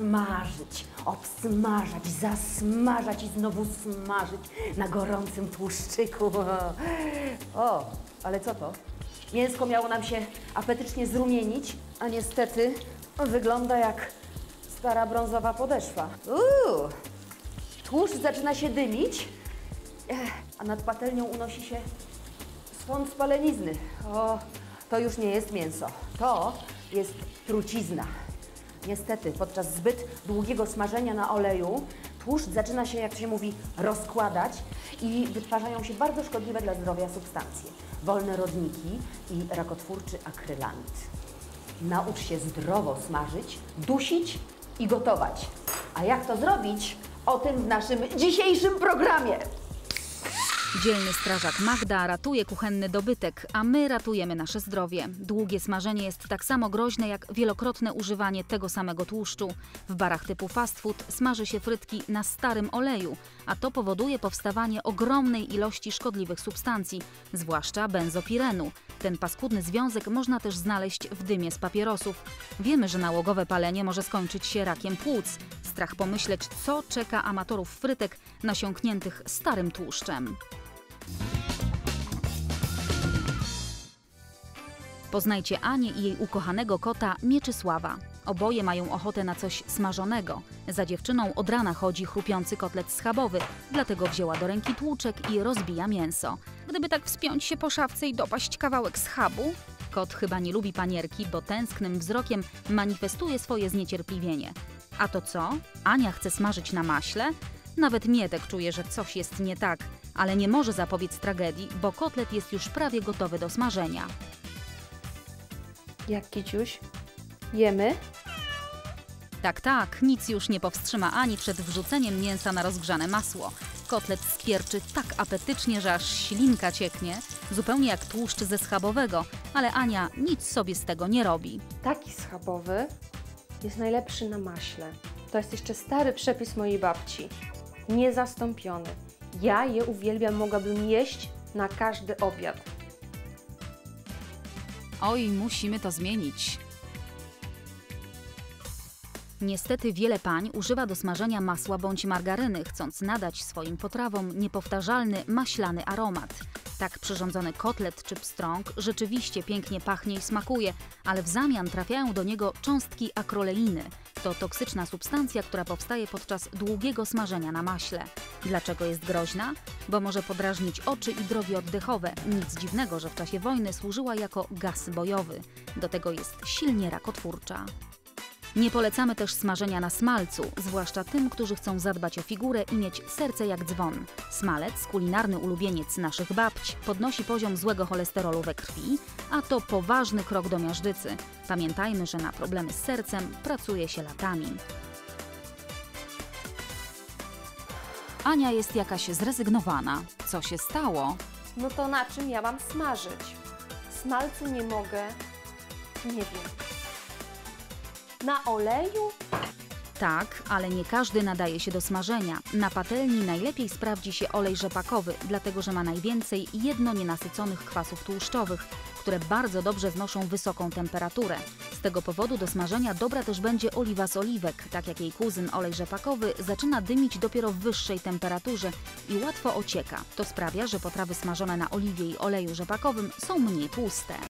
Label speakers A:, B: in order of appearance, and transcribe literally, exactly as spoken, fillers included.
A: obsmażyć, obsmażać, zasmażać i znowu smażyć na gorącym tłuszczyku. O, ale co to? Mięsko miało nam się apetycznie zrumienić, a niestety wygląda jak stara brązowa podeszwa. Uuu, tłuszcz zaczyna się dymić, a nad patelnią unosi się stąd spalenizny. O, to już nie jest mięso, to jest trucizna. Niestety, podczas zbyt długiego smażenia na oleju tłuszcz zaczyna się, jak to się mówi, rozkładać i wytwarzają się bardzo szkodliwe dla zdrowia substancje. Wolne rodniki i rakotwórczy akrylamid. Naucz się zdrowo smażyć, dusić i gotować. A jak to zrobić? O tym w naszym dzisiejszym programie.
B: Dzielny strażak Magda ratuje kuchenny dobytek, a my ratujemy nasze zdrowie. Długie smażenie jest tak samo groźne jak wielokrotne używanie tego samego tłuszczu. W barach typu fast food smaży się frytki na starym oleju, a to powoduje powstawanie ogromnej ilości szkodliwych substancji, zwłaszcza benzopirenu. Ten paskudny związek można też znaleźć w dymie z papierosów. Wiemy, że nałogowe palenie może skończyć się rakiem płuc. Strach pomyśleć, co czeka amatorów frytek nasiąkniętych starym tłuszczem. Poznajcie Anię i jej ukochanego kota Mieczysława. Oboje mają ochotę na coś smażonego. Za dziewczyną od rana chodzi chrupiący kotlet schabowy, dlatego wzięła do ręki tłuczek i rozbija mięso. Gdyby tak wspiąć się po szafce i dopaść kawałek schabu? Kot chyba nie lubi panierki, bo tęsknym wzrokiem manifestuje swoje zniecierpliwienie. A to co? Ania chce smażyć na maśle? Nawet Mietek czuje, że coś jest nie tak, ale nie może zapobiec tragedii, bo kotlet jest już prawie gotowy do smażenia.
C: Jak, Kiciuś? Jemy?
B: Tak, tak, nic już nie powstrzyma Ani przed wrzuceniem mięsa na rozgrzane masło. Kotlet skwierczy tak apetycznie, że aż ślinka cieknie, zupełnie jak tłuszcz ze schabowego, ale Ania nic sobie z tego nie robi.
C: Taki schabowy jest najlepszy na maśle. To jest jeszcze stary przepis mojej babci. Niezastąpiony. Ja je uwielbiam, mogłabym jeść na każdy obiad.
B: Oj, musimy to zmienić. Niestety wiele pań używa do smażenia masła bądź margaryny, chcąc nadać swoim potrawom niepowtarzalny, maślany aromat. Tak przyrządzony kotlet czy pstrąg rzeczywiście pięknie pachnie i smakuje, ale w zamian trafiają do niego cząstki akroleiny. To toksyczna substancja, która powstaje podczas długiego smażenia na maśle. Dlaczego jest groźna? Bo może podrażnić oczy i drogi oddechowe. Nic dziwnego, że w czasie wojny służyła jako gaz bojowy. Do tego jest silnie rakotwórcza. Nie polecamy też smażenia na smalcu, zwłaszcza tym, którzy chcą zadbać o figurę i mieć serce jak dzwon. Smalec, kulinarny ulubieniec naszych babć, podnosi poziom złego cholesterolu we krwi, a to poważny krok do miażdżycy. Pamiętajmy, że na problemy z sercem pracuje się latami. Ania jest jakaś zrezygnowana. Co się stało?
C: No to na czym ja mam smażyć? Smalcu nie mogę. Nie wiem. Na oleju?
B: Tak, ale nie każdy nadaje się do smażenia. Na patelni najlepiej sprawdzi się olej rzepakowy, dlatego że ma najwięcej jedno nienasyconych kwasów tłuszczowych, które bardzo dobrze znoszą wysoką temperaturę. Z tego powodu do smażenia dobra też będzie oliwa z oliwek. Tak jak jej kuzyn olej rzepakowy zaczyna dymić dopiero w wyższej temperaturze i łatwo ocieka. To sprawia, że potrawy smażone na oliwie i oleju rzepakowym są mniej tłuste.